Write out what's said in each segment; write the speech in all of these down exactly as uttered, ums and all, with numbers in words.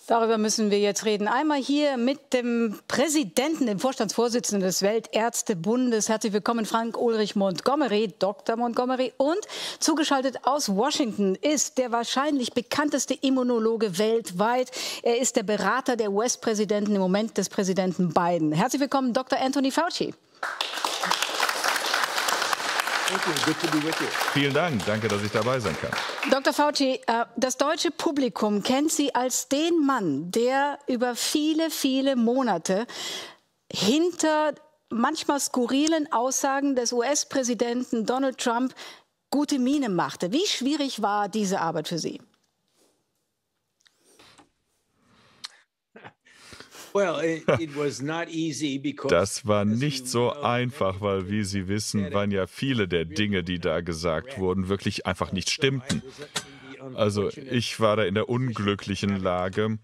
Darüber müssen wir jetzt reden. Einmal hier mit dem Präsidenten, dem Vorstandsvorsitzenden des Weltärztebundes. Herzlich willkommen, Frank-Ulrich Montgomery, Doktor Montgomery. Und zugeschaltet aus Washington ist der wahrscheinlich bekannteste Immunologe weltweit. Er ist der Berater der U S-Präsidenten im Moment des Präsidenten Biden. Herzlich willkommen, Doktor Anthony Fauci. Vielen Dank. Danke, dass ich dabei sein kann. Doktor Fauci, das deutsche Publikum kennt Sie als den Mann, der über viele, viele Monate hinter manchmal skurrilen Aussagen des U S-Präsidenten Donald Trump gute Miene machte. Wie schwierig war diese Arbeit für Sie? Das war nicht so einfach, weil, wie Sie wissen, waren ja viele der Dinge, die da gesagt wurden, wirklich einfach nicht stimmten. Also ich war da in der unglücklichen Lage,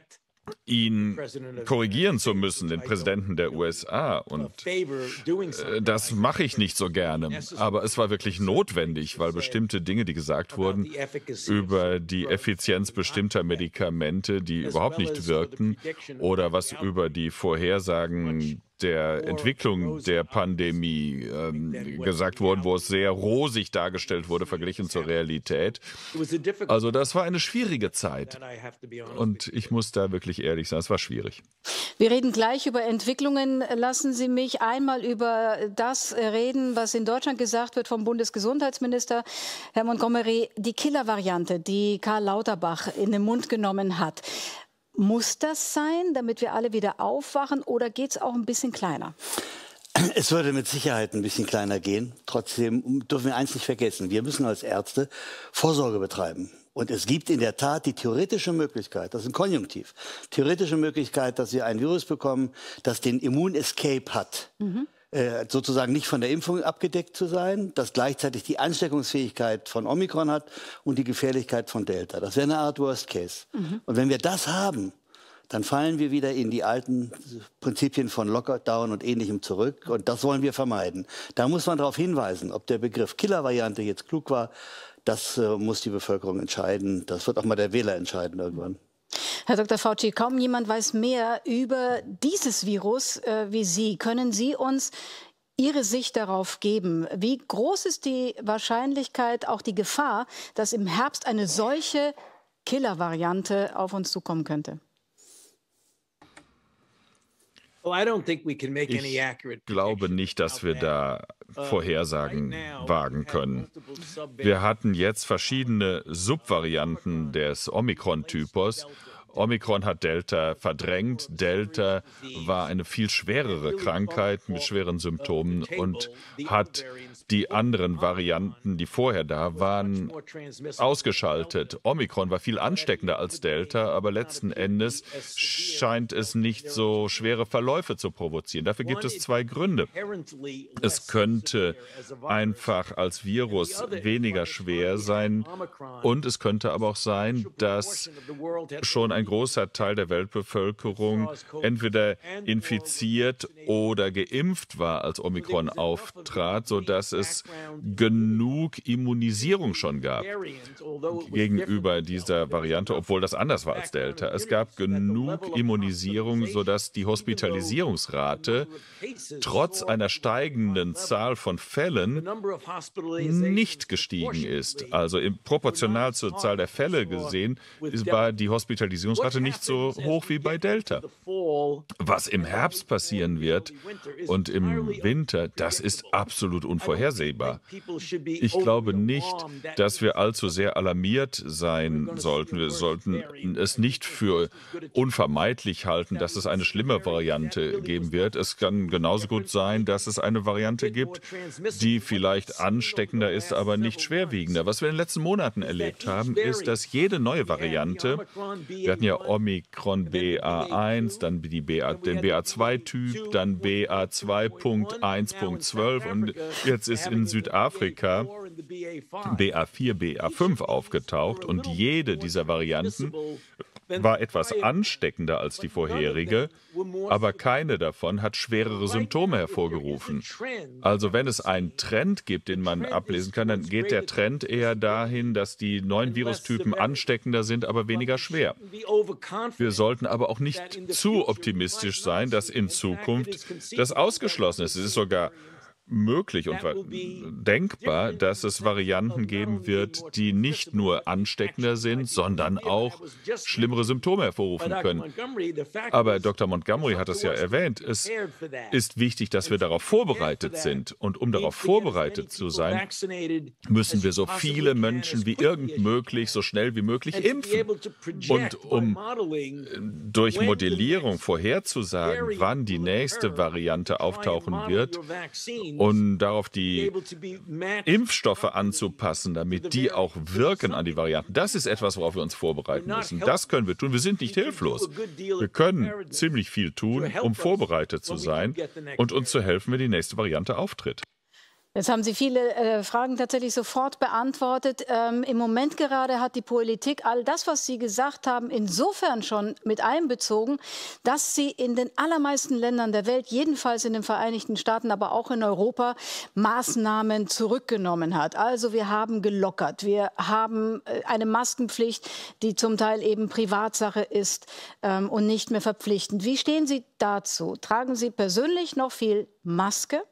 ihn korrigieren zu müssen, den Präsidenten der U S A. Und äh, das mache ich nicht so gerne. Aber es war wirklich notwendig, weil bestimmte Dinge, die gesagt wurden, über die Effizienz bestimmter Medikamente, die überhaupt nicht wirkten, oder was über die Vorhersagen der Entwicklung der Pandemie ähm, gesagt wurden, wo es sehr rosig dargestellt wurde, verglichen zur Realität. Also das war eine schwierige Zeit. Und ich muss da wirklich ehrlich sein, es war schwierig. Wir reden gleich über Entwicklungen. Lassen Sie mich einmal über das reden, was in Deutschland gesagt wird vom Bundesgesundheitsminister, Herr Montgomery, die Killer-Variante, die Karl Lauterbach in den Mund genommen hat. Muss das sein, damit wir alle wieder aufwachen, oder geht es auch ein bisschen kleiner? Es würde mit Sicherheit ein bisschen kleiner gehen. Trotzdem dürfen wir eins nicht vergessen. Wir müssen als Ärzte Vorsorge betreiben. Und es gibt in der Tat die theoretische Möglichkeit, das ist ein Konjunktiv, theoretische Möglichkeit, dass wir ein Virus bekommen, das den Immun-Escape hat. Mhm. sozusagen nicht von der Impfung abgedeckt zu sein, das gleichzeitig die Ansteckungsfähigkeit von Omikron hat und die Gefährlichkeit von Delta. Das wäre eine Art Worst Case. Mhm. Und wenn wir das haben, dann fallen wir wieder in die alten Prinzipien von Lockdown und Ähnlichem zurück. Und das wollen wir vermeiden. Da muss man darauf hinweisen, ob der Begriff Killer-Variante jetzt klug war. Das äh, muss die Bevölkerung entscheiden. Das wird auch mal der Wähler entscheiden irgendwann. Herr Doktor Fauci, kaum jemand weiß mehr über dieses Virus äh, wie Sie. Können Sie uns Ihre Sicht darauf geben? Wie groß ist die Wahrscheinlichkeit, auch die Gefahr, dass im Herbst eine solche Killer-Variante auf uns zukommen könnte? Ich glaube nicht, dass wir da Vorhersagen wagen können. Wir hatten jetzt verschiedene Subvarianten des Omikron-Typus. Omikron hat Delta verdrängt. Delta war eine viel schwerere Krankheit mit schweren Symptomen und hat die anderen Varianten, die vorher da waren, ausgeschaltet. Omikron war viel ansteckender als Delta, aber letzten Endes scheint es nicht so schwere Verläufe zu provozieren. Dafür gibt es zwei Gründe. Es könnte einfach als Virus weniger schwer sein und es könnte aber auch sein, dass schon ein Ein großer Teil der Weltbevölkerung entweder infiziert oder geimpft war, als Omikron auftrat, sodass es genug Immunisierung schon gab gegenüber dieser Variante, obwohl das anders war als Delta. Es gab genug Immunisierung, sodass die Hospitalisierungsrate trotz einer steigenden Zahl von Fällen nicht gestiegen ist. Also im, proportional zur Zahl der Fälle gesehen war die Hospitalisierungsrate nicht so hoch wie bei Delta. Was im Herbst passieren wird und im Winter, das ist absolut unvorhersehbar. Ich glaube nicht, dass wir allzu sehr alarmiert sein sollten. Wir sollten es nicht für unvermeidlich halten, dass es eine schlimme Variante geben wird. Es kann genauso gut sein, dass es eine Variante gibt, die vielleicht ansteckender ist, aber nicht schwerwiegender. Was wir in den letzten Monaten erlebt haben, ist, dass jede neue Variante, wir hatten ja Omikron B A eins, dann die B A, den B A zwei Typ, dann B A zwei Punkt eins Punkt zwölf und jetzt ist in Südafrika B A vier, B A fünf aufgetaucht und jede dieser Varianten war etwas ansteckender als die vorherige, aber keine davon hat schwerere Symptome hervorgerufen. Also wenn es einen Trend gibt, den man ablesen kann, dann geht der Trend eher dahin, dass die neuen Virustypen ansteckender sind, aber weniger schwer. Wir sollten aber auch nicht zu optimistisch sein, dass in Zukunft das ausgeschlossen ist. Es ist sogar möglich und denkbar, dass es Varianten geben wird, die nicht nur ansteckender sind, sondern auch schlimmere Symptome hervorrufen können. Aber Doktor Montgomery hat es ja erwähnt, es ist wichtig, dass wir darauf vorbereitet sind. Und um darauf vorbereitet zu sein, müssen wir so viele Menschen wie irgend möglich, so schnell wie möglich impfen. Und um durch Modellierung vorherzusagen, wann die nächste Variante auftauchen wird, und darauf die Impfstoffe anzupassen, damit die auch wirken an die Varianten. Das ist etwas, worauf wir uns vorbereiten müssen. Das können wir tun. Wir sind nicht hilflos. Wir können ziemlich viel tun, um vorbereitet zu sein und uns zu helfen, wenn die nächste Variante auftritt. Jetzt haben Sie viele äh, Fragen tatsächlich sofort beantwortet. Ähm, Im Moment gerade hat die Politik all das, was Sie gesagt haben, insofern schon mit einbezogen, dass sie in den allermeisten Ländern der Welt, jedenfalls in den Vereinigten Staaten, aber auch in Europa, Maßnahmen zurückgenommen hat. Also wir haben gelockert. Wir haben äh, eine Maskenpflicht, die zum Teil eben Privatsache ist ähm, und nicht mehr verpflichtend. Wie stehen Sie dazu? Tragen Sie persönlich noch viel Maske?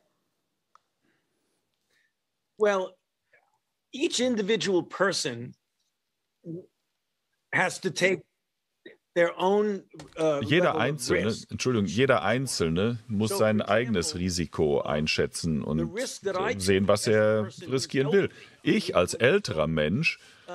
Well, each individual person has to take their own, uh, jeder Einzelne, Entschuldigung, jeder Einzelne muss sein eigenes Risiko einschätzen und sehen, was er riskieren will. Ich als älterer Mensch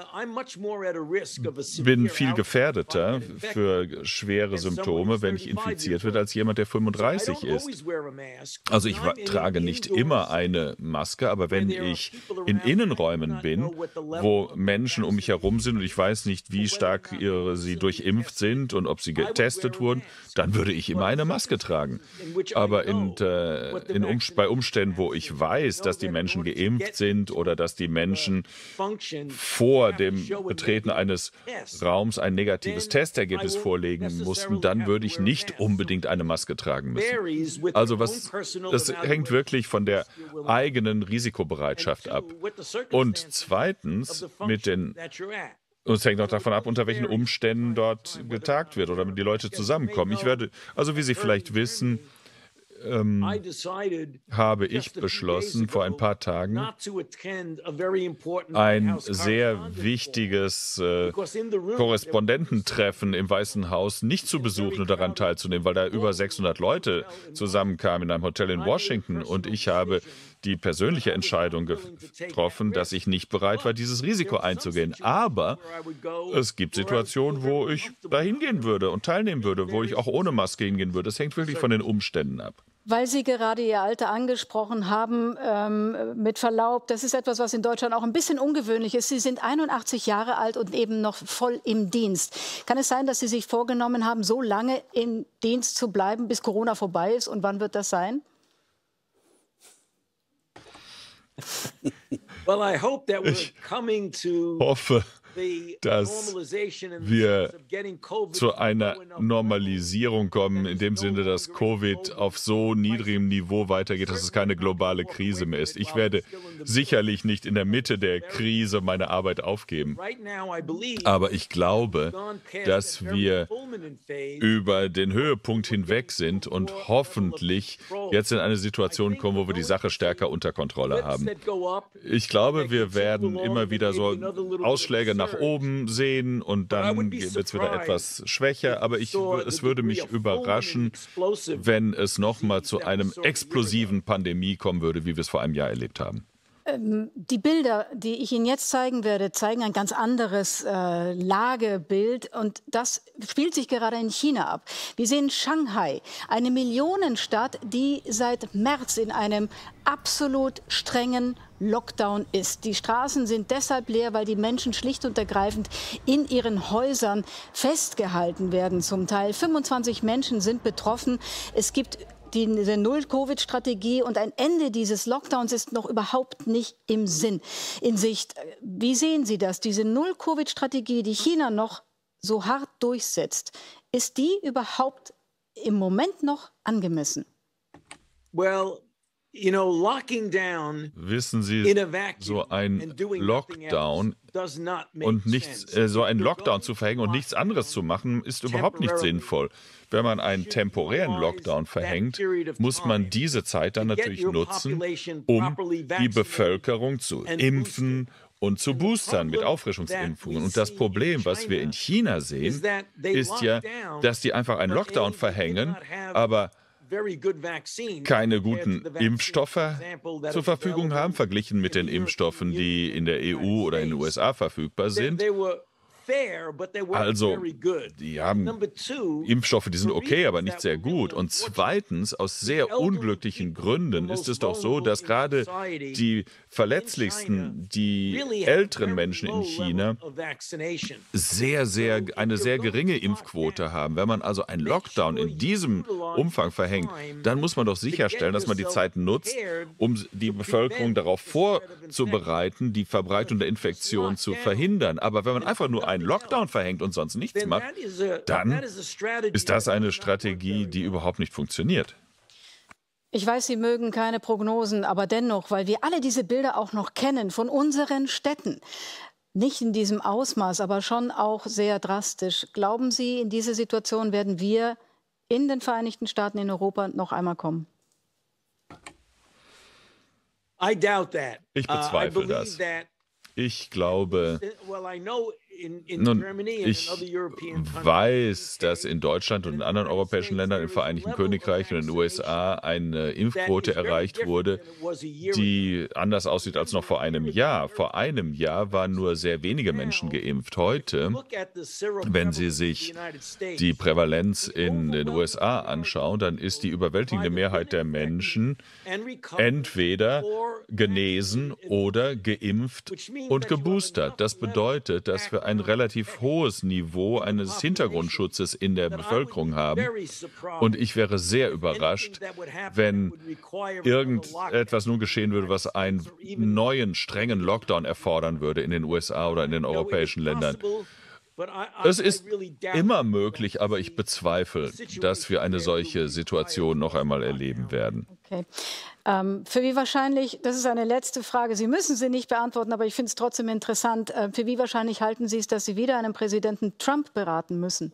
bin viel gefährdeter für schwere Symptome, wenn ich infiziert werde, als jemand, der fünfunddreißig ist. Also ich trage nicht immer eine Maske, aber wenn ich in Innenräumen bin, wo Menschen um mich herum sind und ich weiß nicht, wie stark ihre, sie durchimpft sind und ob sie getestet wurden, dann würde ich immer eine Maske tragen. Aber in, äh, in um, bei Umständen, wo ich weiß, dass die Menschen geimpft sind oder dass die Menschen vor dem Betreten eines Raums ein negatives Testergebnis vorlegen mussten, dann würde ich nicht unbedingt eine Maske tragen müssen. Also was, das hängt wirklich von der eigenen Risikobereitschaft ab. Und zweitens mit den Und es hängt auch davon ab, unter welchen Umständen dort getagt wird oder die Leute zusammenkommen. Ich werde, also wie Sie vielleicht wissen, ähm, habe ich beschlossen, vor ein paar Tagen ein sehr wichtiges äh, Korrespondententreffen im Weißen Haus nicht zu besuchen und daran teilzunehmen, weil da über sechshundert Leute zusammenkamen in einem Hotel in Washington und ich habe die persönliche Entscheidung getroffen, dass ich nicht bereit war, dieses Risiko einzugehen. Aber es gibt Situationen, wo ich da hingehen würde und teilnehmen würde, wo ich auch ohne Maske hingehen würde. Das hängt wirklich von den Umständen ab. Weil Sie gerade Ihr Alter angesprochen haben, ähm, mit Verlaub, das ist etwas, was in Deutschland auch ein bisschen ungewöhnlich ist. Sie sind einundachtzig Jahre alt und eben noch voll im Dienst. Kann es sein, dass Sie sich vorgenommen haben, so lange im Dienst zu bleiben, bis Corona vorbei ist? Und wann wird das sein? Ich hoffe, dass wir zu einer Normalisierung kommen, in dem Sinne, dass Covid auf so niedrigem Niveau weitergeht, dass es keine globale Krise mehr ist. Ich werde sicherlich nicht in der Mitte der Krise meine Arbeit aufgeben. Aber ich glaube, dass wir über den Höhepunkt hinweg sind und hoffentlich jetzt in eine Situation kommen, wo wir die Sache stärker unter Kontrolle haben. Ich glaube, wir werden immer wieder so Ausschläge nach oben sehen und dann wird es wieder etwas schwächer. Aber ich, es würde mich überraschen, wenn es nochmal zu einem explosiven Pandemie kommen würde, wie wir es vor einem Jahr erlebt haben. Die Bilder, die ich Ihnen jetzt zeigen werde, zeigen ein ganz anderes äh, Lagebild. Und das spielt sich gerade in China ab. Wir sehen Shanghai, eine Millionenstadt, die seit März in einem absolut strengen Lockdown ist. Die Straßen sind deshalb leer, weil die Menschen schlicht und ergreifend in ihren Häusern festgehalten werden zum Teil. fünfundzwanzig Menschen sind betroffen. Es gibt die Null-Covid-Strategie und ein Ende dieses Lockdowns ist noch überhaupt nicht im Sinn, in Sicht. Wie sehen Sie das, diese Null-Covid-Strategie, die China noch so hart durchsetzt, ist die überhaupt im Moment noch angemessen? Well, you know, locking down Wissen Sie, in a vacuum so ein and doing nothing Lockdown else does not make und nichts, sense. äh, so einen You're Lockdown going zu to verhängen und nichts lock anderes zu down machen, ist überhaupt nicht temporarily. sinnvoll. Wenn man einen You should temporären utilize Lockdown that verhängt, period of muss man time diese Zeit dann to get natürlich your nutzen, population um properly die vaccinated Bevölkerung zu and impfen und zu And the boostern mit problem Auffrischungsimpfungen. that we Und das see in Problem, was wir in China is sehen, that they ist lock ja, down, dass die einfach einen but Lockdown A, they did verhängen, not have aber very good vaccines keine compared to guten the vaccine, Impfstoffe for example, that zur is Verfügung available haben, verglichen mit in den the Impfstoffen, European die Union in der and the E U United oder in den States. U S A verfügbar They, sind. they were fair, but they weren't Also, very good. die haben Number two, Impfstoffe, die sind for okay, aber reasons nicht that sehr were really gut. Und unfortunate, zweitens, aus sehr elderly unglücklichen people, the Gründen most ist es doch so, vulnerable dass in gerade society die in verletzlichsten, die really have a älteren very Menschen in low China level of vaccination. sehr, sehr, So, if eine you're sehr going geringe to lock Impfquote down, haben. Wenn man also einen make Lockdown sure in you diesem utilize Umfang the verhängt, time dann muss man doch to get sicherstellen, dass man die yourself Zeit nutzt, prepared um die to Bevölkerung prevent darauf the spread of infection. vorzubereiten, die Verbreitung der Infektion zu verhindern. Aber wenn man and einfach do nur einen nothing Lockdown else, verhängt und sonst nichts then macht, that is a, dann that is a strategy ist das that eine does not work Strategie, very die well. überhaupt nicht funktioniert. Ich weiß, Sie mögen keine Prognosen, aber dennoch, weil wir alle diese Bilder auch noch kennen von unseren Städten, nicht in diesem Ausmaß, aber schon auch sehr drastisch. Glauben Sie, in diese Situation werden wir in den Vereinigten Staaten in Europa noch einmal kommen? I doubt that. Ich Uh, I bezweifle believe das. that, Ich glaube, well, I know in, in nun, Germany and ich in other European countries, weiß, U K, dass in Deutschland und in anderen europäischen Ländern, im Vereinigten Königreich und in den U S A eine Impfquote erreicht wurde, die anders aussieht als noch vor einem Jahr. Vor einem Jahr waren nur sehr wenige Menschen geimpft. Heute, wenn Sie sich die Prävalenz in den U S A anschauen, dann ist die überwältigende Mehrheit der Menschen entweder genesen oder geimpft und geboostert. Das bedeutet, dass wir ein relativ hohes Niveau eines Hintergrundschutzes in der Bevölkerung haben. Und ich wäre sehr überrascht, wenn irgendetwas nun geschehen würde, was einen neuen, strengen Lockdown erfordern würde in den U S A oder in den europäischen Ländern. Es ist immer möglich, aber ich bezweifle, dass wir eine solche Situation noch einmal erleben werden. Okay. Ähm, für wie wahrscheinlich, das ist eine letzte Frage, Sie müssen sie nicht beantworten, aber ich finde es trotzdem interessant, äh, für wie wahrscheinlich halten Sie es, dass Sie wieder einen Präsidenten Trump beraten müssen?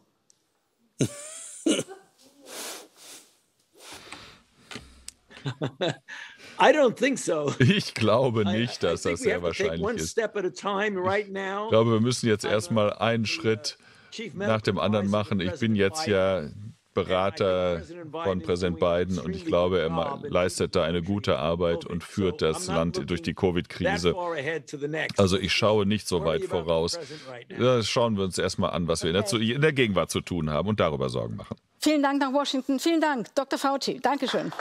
I don't think so. Ich glaube I- nicht, I dass think das we sehr have to take wahrscheinlich one ist. step at a time right now. Ich glaube, wir müssen jetzt erstmal einen Schritt Chief nach dem anderen machen. Ich bin jetzt ja Berater von Präsident Biden und ich glaube, er ma- leistet da eine gute Arbeit und führt das Land durch die Covid-Krise. Also ich schaue nicht so weit voraus. Ja, schauen wir uns erstmal an, was wir in der, zu- in der Gegenwart zu tun haben und darüber Sorgen machen. Vielen Dank nach Washington. Vielen Dank, Doktor Fauci. Dankeschön.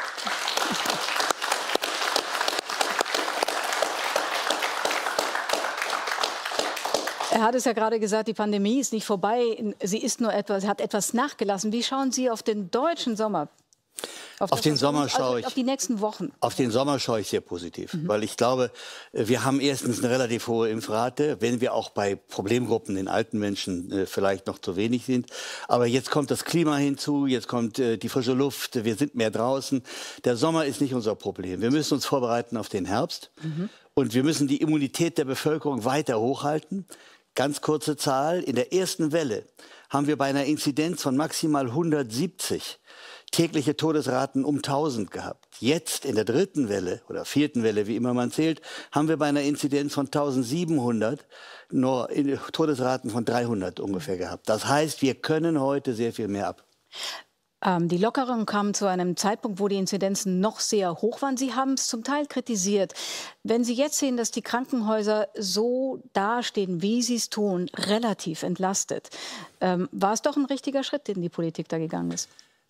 Er hat es ja gerade gesagt, die Pandemie ist nicht vorbei, sie ist nur etwas, hat etwas nachgelassen. Wie schauen Sie auf den deutschen Sommer? Auf, Auf das, den was Sommer uns- also schaue ich. Auf die nächsten Wochen. Auf den Sommer schaue ich sehr positiv, weil ich glaube, wir haben erstens eine relativ hohe Impfrate, wenn wir auch bei Problemgruppen, den alten Menschen, äh, vielleicht noch zu wenig sind. Aber jetzt kommt das Klima hinzu, jetzt kommt äh, die frische Luft, wir sind mehr draußen. Der Sommer ist nicht unser Problem. Wir müssen uns vorbereiten auf den Herbst und wir müssen die Immunität der Bevölkerung weiter hochhalten. Ganz kurze Zahl, in der ersten Welle haben wir bei einer Inzidenz von maximal hundertsiebzig tägliche Todesraten um tausend gehabt. Jetzt in der dritten Welle oder vierten Welle, wie immer man zählt, haben wir bei einer Inzidenz von eintausendsiebenhundert nur in Todesraten von dreihundert ungefähr gehabt. Das heißt, wir können heute sehr viel mehr ab. Ähm, die Lockerung kam zu einem Zeitpunkt, wo die Inzidenzen noch sehr hoch waren. Sie haben es zum Teil kritisiert. Wenn Sie jetzt sehen, dass die Krankenhäuser so dastehen, wie sie es tun, relativ entlastet, ähm, war es doch ein richtiger Schritt, den die Politik da gegangen ist?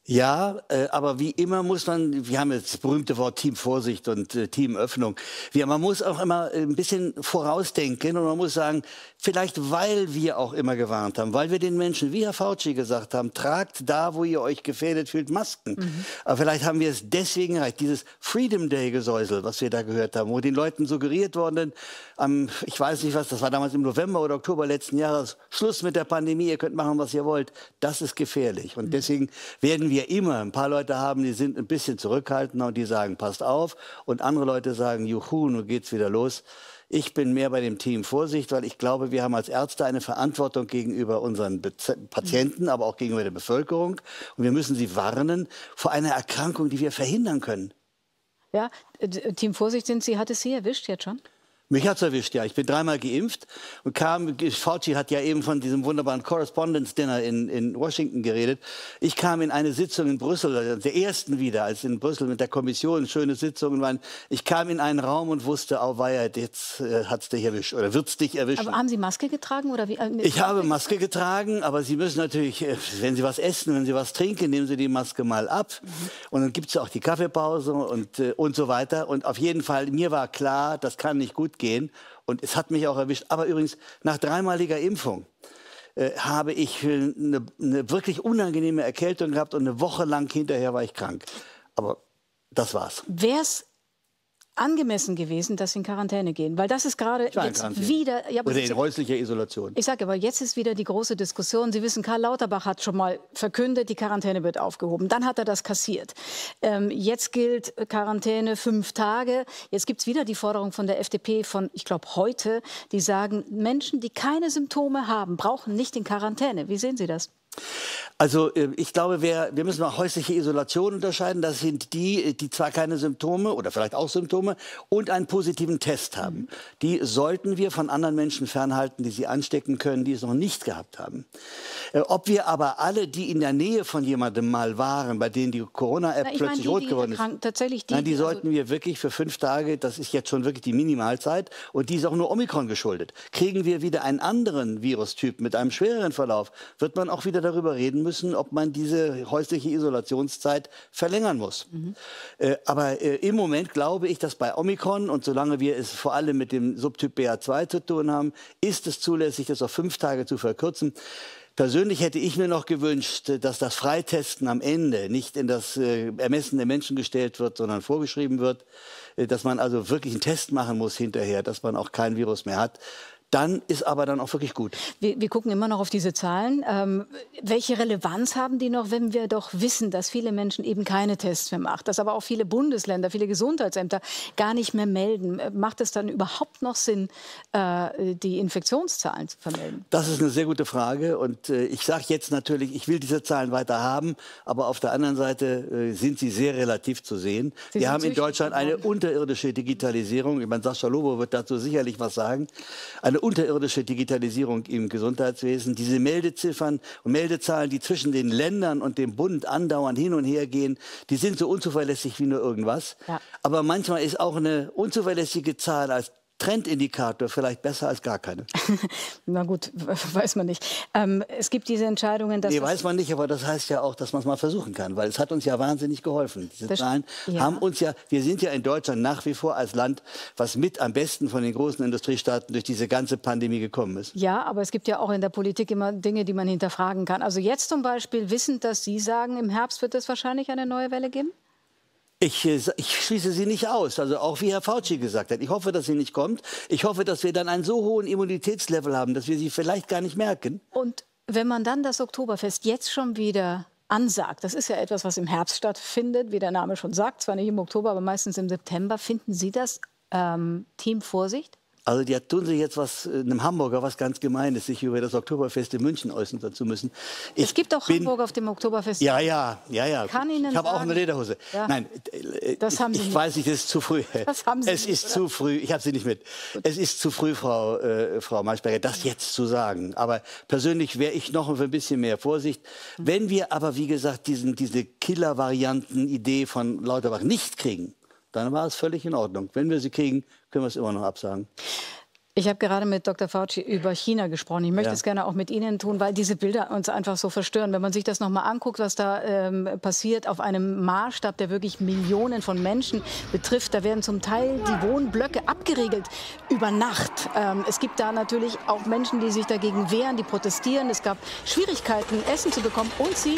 Ja, äh, aber wie immer muss man, wir haben jetzt das berühmte Wort Teamvorsicht und äh, Teamöffnung. Wir, man muss auch immer ein bisschen vorausdenken und man muss sagen, vielleicht weil wir auch immer gewarnt haben, weil wir den Menschen, wie Herr Fauci gesagt haben, tragt da, wo ihr euch gefährdet fühlt, Masken. Mhm. Aber vielleicht haben wir es deswegen erreicht, dieses Freedom Day-Gesäusel, was wir da gehört haben, wo den Leuten suggeriert worden, am, ich weiß nicht was, das war damals im November oder Oktober letzten Jahres, Schluss mit der Pandemie, ihr könnt machen, was ihr wollt. Das ist gefährlich. Und mhm. deswegen werden wir immer ein paar Leute haben, die sind ein bisschen zurückhaltender und die sagen, passt auf. Und andere Leute sagen, juhu, nun geht's wieder los. Ich bin mehr bei dem Team Vorsicht, weil ich glaube, wir haben als Ärzte eine Verantwortung gegenüber unseren Be Patienten, aber auch gegenüber der Bevölkerung. Und wir müssen sie warnen vor einer Erkrankung, die wir verhindern können. Ja, Team Vorsicht sind Sie, hat es Sie erwischt jetzt schon? Mich hat's erwischt, ja. Ich bin dreimal geimpft und kam, Fauci hat ja eben von diesem wunderbaren Correspondence Dinner in, in Washington geredet. Ich kam in eine Sitzung in Brüssel, der ersten wieder, als in Brüssel mit der Kommission schöne Sitzungen waren. Ich kam in einen Raum und wusste, oh weia, jetzt äh, hat's dich erwischt oder wird's dich erwischen. Aber haben Sie Maske getragen oder wie? Äh, ich habe Maske getragen, aber Sie müssen natürlich, äh, wenn Sie was essen, wenn Sie was trinken, nehmen Sie die Maske mal ab. Mhm. Und dann gibt's auch die Kaffeepause und, äh, und so weiter. Und auf jeden Fall, mir war klar, das kann nicht gut gehen. Und es hat mich auch erwischt. Aber übrigens, nach dreimaliger Impfung äh, habe ich eine, eine wirklich unangenehme Erkältung gehabt und eine Woche lang hinterher war ich krank. Aber das war's. Wäre es angemessen gewesen, dass Sie in Quarantäne gehen? Weil das ist gerade jetzt wieder... Ja, Oder in häuslicher Isolation. Ich sage aber, jetzt ist wieder die große Diskussion. Sie wissen, Karl Lauterbach hat schon mal verkündet, die Quarantäne wird aufgehoben. Dann hat er das kassiert. Ähm, jetzt gilt Quarantäne fünf Tage. Jetzt gibt es wieder die Forderung von der F D P von, ich glaube, heute, die sagen, Menschen, die keine Symptome haben, brauchen nicht in Quarantäne. Wie sehen Sie das? Also ich glaube, wir, wir müssen auch häusliche Isolation unterscheiden. Das sind die, die zwar keine Symptome oder vielleicht auch Symptome und einen positiven Test haben. Mhm. Die sollten wir von anderen Menschen fernhalten, die sie anstecken können, die es noch nicht gehabt haben. Äh, ob wir aber alle, die in der Nähe von jemandem mal waren, bei denen die Corona-App plötzlich rot geworden ist, tatsächlich die, nein, die also sollten wir wirklich für fünf Tage, das ist jetzt schon wirklich die Minimalzeit und die ist auch nur Omikron geschuldet. Kriegen wir wieder einen anderen Virustyp mit einem schwereren Verlauf, wird man auch wieder darüber reden müssen, ob man diese häusliche Isolationszeit verlängern muss. Mhm. Äh, aber äh, im Moment glaube ich, dass bei Omikron und solange wir es vor allem mit dem Subtyp B A zwei zu tun haben, ist es zulässig, das auf fünf Tage zu verkürzen. Persönlich hätte ich mir noch gewünscht, dass das Freitesten am Ende nicht in das äh, Ermessen der Menschen gestellt wird, sondern vorgeschrieben wird, äh, dass man also wirklich einen Test machen muss hinterher, dass man auch kein Virus mehr hat. Dann ist aber dann auch wirklich gut. Wir, wir gucken immer noch auf diese Zahlen. Ähm, welche Relevanz haben die noch, wenn wir doch wissen, dass viele Menschen eben keine Tests mehr machen, dass aber auch viele Bundesländer, viele Gesundheitsämter gar nicht mehr melden? Macht es dann überhaupt noch Sinn, äh, die Infektionszahlen zu vermelden? Das ist eine sehr gute Frage und äh, ich sage jetzt natürlich, ich will diese Zahlen weiter haben, aber auf der anderen Seite äh, sind sie sehr relativ zu sehen. Sie wir haben in Deutschland eine unterirdische Digitalisierung. Ich meine, Sascha Lobo wird dazu sicherlich was sagen. Eine unterirdische Digitalisierung im Gesundheitswesen. Diese Meldeziffern und Meldezahlen, die zwischen den Ländern und dem Bund andauernd hin und her gehen, die sind so unzuverlässig wie nur irgendwas. Ja. Aber manchmal ist auch eine unzuverlässige Zahl als Trendindikator vielleicht besser als gar keine. Na gut, weiß man nicht. Ähm, es gibt diese Entscheidungen, dass... Nee, weiß man nicht, aber das heißt ja auch, dass man es mal versuchen kann, weil es hat uns ja wahnsinnig geholfen. Diese das, Zahlen ja. haben uns ja, wir sind ja in Deutschland nach wie vor als Land, was mit am besten von den großen Industriestaaten durch diese ganze Pandemie gekommen ist. Ja, aber es gibt ja auch in der Politik immer Dinge, die man hinterfragen kann. Also jetzt zum Beispiel wissend, dass Sie sagen, im Herbst wird es wahrscheinlich eine neue Welle geben? Ich, ich schließe sie nicht aus, also auch wie Herr Fauci gesagt hat. Ich hoffe, dass sie nicht kommt. Ich hoffe, dass wir dann einen so hohen Immunitätslevel haben, dass wir sie vielleicht gar nicht merken. Und wenn man dann das Oktoberfest jetzt schon wieder ansagt, das ist ja etwas, was im Herbst stattfindet, wie der Name schon sagt, zwar nicht im Oktober, aber meistens im September, finden Sie das ähm, Team Vorsicht? Also die tun sich jetzt was, einem Hamburger was ganz Gemeines, sich über das Oktoberfest in München äußern zu müssen. Ich es gibt auch bin, Hamburg auf dem Oktoberfest. Ja, ja, ja, ja. Kann Ihnen ich habe auch eine Lederhose. Ja. Nein, das haben Sie ich nicht. weiß nicht, es ist zu früh. Das haben Sie es nicht, ist oder? zu früh. Ich habe sie nicht mit. Gut. Es ist zu früh, Frau, äh, Frau Maischberger, das jetzt zu sagen. Aber persönlich wäre ich noch für ein bisschen mehr Vorsicht. Mhm. Wenn wir aber, wie gesagt, diesen, diese Killer-Varianten-Idee von Lauterbach nicht kriegen, dann war es völlig in Ordnung. Wenn wir sie kriegen, können wir es immer noch absagen. Ich habe gerade mit Doktor Fauci über China gesprochen. Ich möchte Ja. es gerne auch mit Ihnen tun, weil diese Bilder uns einfach so verstören. Wenn man sich das noch mal anguckt, was da ähm, passiert auf einem Maßstab, der wirklich Millionen von Menschen betrifft, da werden zum Teil die Wohnblöcke abgeriegelt über Nacht. Ähm, es gibt da natürlich auch Menschen, die sich dagegen wehren, die protestieren. Es gab Schwierigkeiten, Essen zu bekommen, und sie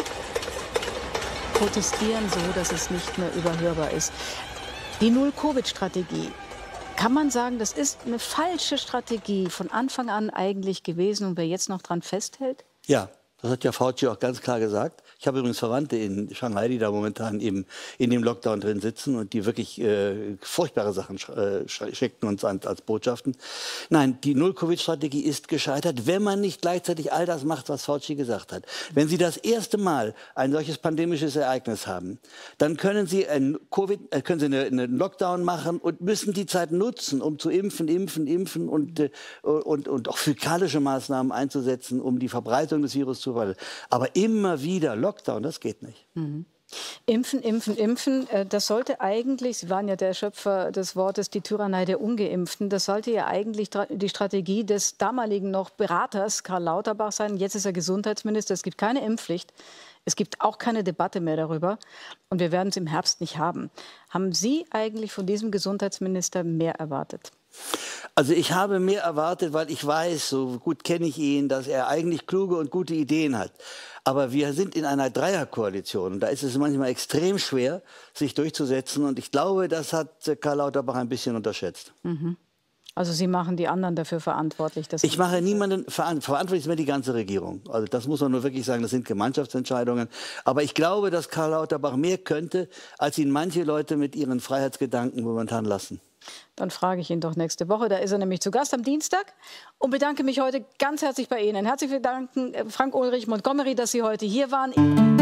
protestieren so, dass es nicht mehr überhörbar ist. Die Null-Covid-Strategie. Kann man sagen, das ist eine falsche Strategie von Anfang an eigentlich gewesen und wer jetzt noch dran festhält? Ja, das hat ja Fauci auch ganz klar gesagt. Ich habe übrigens Verwandte in Shanghai, die da momentan eben in dem Lockdown drin sitzen und die wirklich äh, furchtbare Sachen äh, schickten uns an, als Botschaften. Nein, die Null-Covid-Strategie ist gescheitert, wenn man nicht gleichzeitig all das macht, was Fauci gesagt hat. Wenn Sie das erste Mal ein solches pandemisches Ereignis haben, dann können Sie einen, Covid, äh, können Sie eine, einen Lockdown machen und müssen die Zeit nutzen, um zu impfen, impfen, impfen und, äh, und, und auch physikalische Maßnahmen einzusetzen, um die Verbreitung des Virus zu verhindern. Aber immer wieder Lockdown, das geht nicht. Mhm. Impfen, impfen, impfen, das sollte eigentlich, Sie waren ja der Schöpfer des Wortes, die Tyrannei der Ungeimpften, das sollte ja eigentlich die Strategie des damaligen noch Beraters Karl Lauterbach sein. Jetzt ist er Gesundheitsminister, es gibt keine Impfpflicht, es gibt auch keine Debatte mehr darüber und wir werden es im Herbst nicht haben. Haben Sie eigentlich von diesem Gesundheitsminister mehr erwartet? Also ich habe mehr erwartet, weil ich weiß, so gut kenne ich ihn, dass er eigentlich kluge und gute Ideen hat. Aber wir sind in einer Dreierkoalition und da ist es manchmal extrem schwer, sich durchzusetzen. Und ich glaube, das hat Karl Lauterbach ein bisschen unterschätzt. Mhm. Also Sie machen die anderen dafür verantwortlich? Dass ich mache niemanden verantwortlich, verantwortlich ist mir die ganze Regierung. Also das muss man nur wirklich sagen, das sind Gemeinschaftsentscheidungen. Aber ich glaube, dass Karl Lauterbach mehr könnte, als ihn manche Leute mit ihren Freiheitsgedanken momentan lassen. Dann frage ich ihn doch nächste Woche. Da ist er nämlich zu Gast am Dienstag und bedanke mich heute ganz herzlich bei Ihnen. Herzlich danken Frank Ulrich Montgomery, dass Sie heute hier waren.